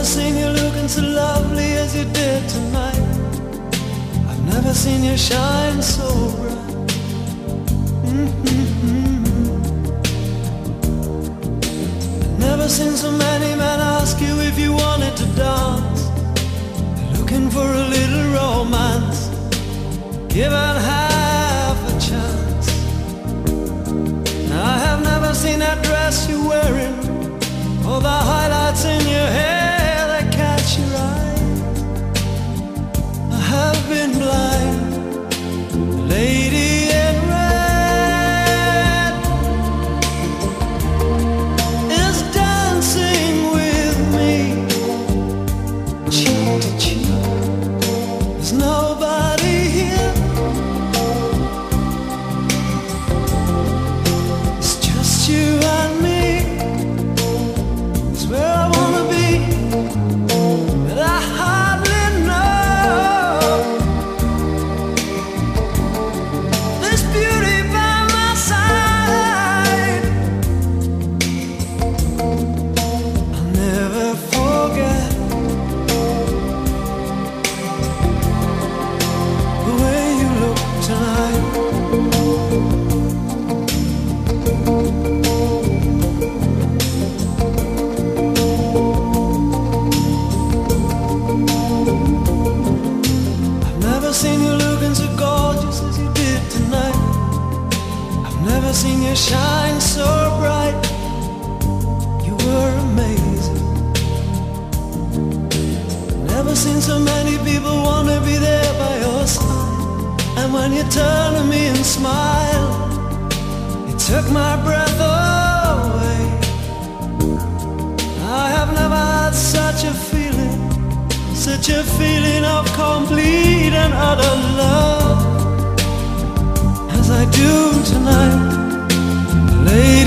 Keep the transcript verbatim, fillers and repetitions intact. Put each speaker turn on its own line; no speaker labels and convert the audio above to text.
seen you looking so lovely as you did tonight. I've never seen you shine so bright. Mm-hmm. I've never seen so many men ask you if you wanted to dance. They're looking for a little romance, given half a chance. I have never seen that dress you're wearing, or the highlights in your hair that catch your eye. I have been blind, lady in red is dancing with me, cheek to cheek. There's nobody here, it's just you and me. Where I wanna be, but I hardly know. This beauty by my side, I'll never forget the way you look tonight. Seen you looking so gorgeous as you did tonight. I've never seen you shine so bright. You were amazing. Never seen so many people wanna be there by your side. And when you turned to me and smiled, it took my breath away. I have never had such a feeling, such a feeling of complete and utter love as I do tonight, lady.